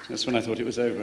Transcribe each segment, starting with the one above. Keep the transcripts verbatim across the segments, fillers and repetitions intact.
That's when I thought it was over.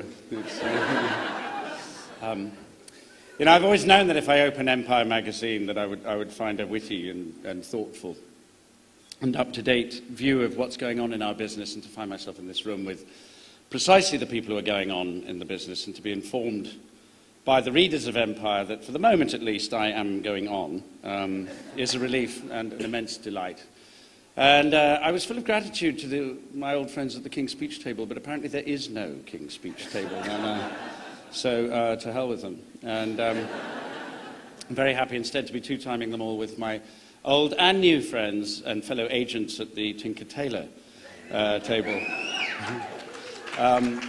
um, you know, I've always known that if I open Empire magazine that I would, I would find a witty and, and thoughtful and up-to-date view of what's going on in our business, and to find myself in this room with precisely the people who are going on in the business, and to be informed by the readers of Empire that, for the moment at least, I am going on, um, is a relief and an immense delight. And uh, I was full of gratitude to the, my old friends at the King's Speech Table, but apparently there is no King's Speech Table. And, uh, so uh, to hell with them. And um, I'm very happy instead to be two-timing them all with my old and new friends and fellow agents at the Tinker Tailor uh, table. um,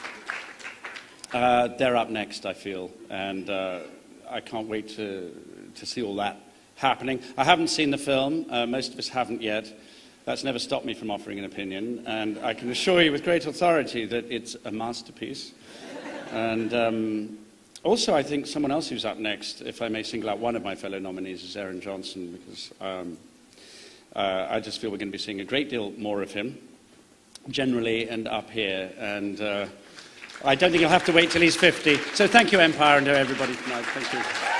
uh, they're up next, I feel, and uh, I can't wait to, to see all that happening. I haven't seen the film. Uh, most of us haven't yet. That's never stopped me from offering an opinion, and I can assure you with great authority that it's a masterpiece. And um, also, I think someone else who's up next, if I may single out one of my fellow nominees, is Aaron Johnson, because um, uh, I just feel we're going to be seeing a great deal more of him, generally and up here, and uh, I don't think you'll have to wait till he's fifty. So thank you, Empire, and to everybody tonight. Thank you.